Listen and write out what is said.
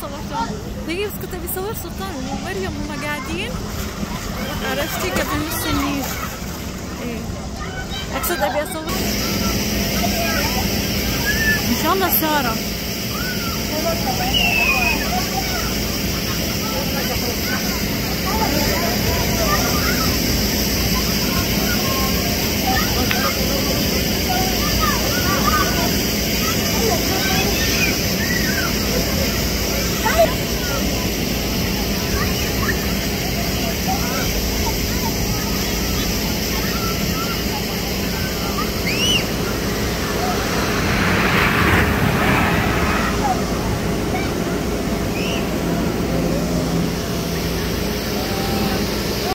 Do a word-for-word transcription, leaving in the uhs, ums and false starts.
صورتهم. دقيقة بس كنت ابي اصور سلطان ومريم وهم قاعدين، عرفتي، قبل نص سنين. ايه اقصد ابي اصور ان شاء الله سارة.